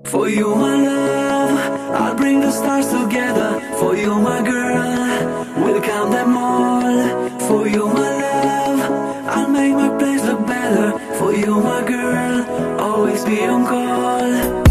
For you, my love, I'll bring the stars together. For you, my girl, we'll count them all. For you, my love, I'll make my place look better. For you, my girl, always be on call.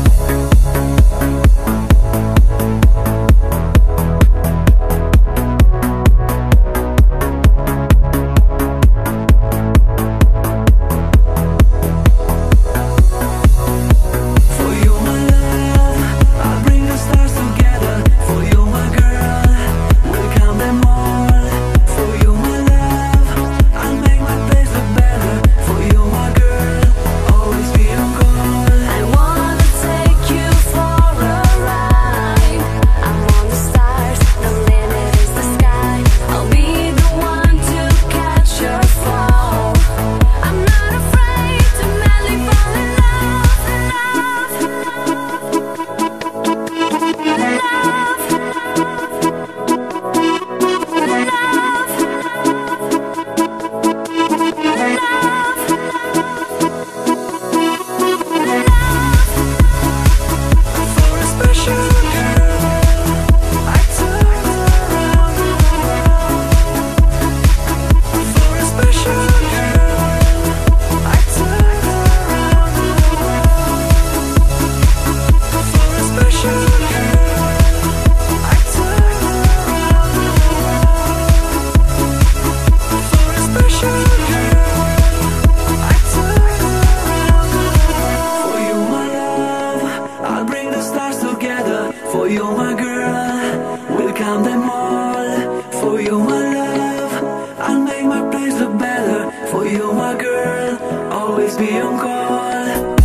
For you, my girl, we'll count them all. For you, my love, I'll make my place look better. For you, my girl, always be on call.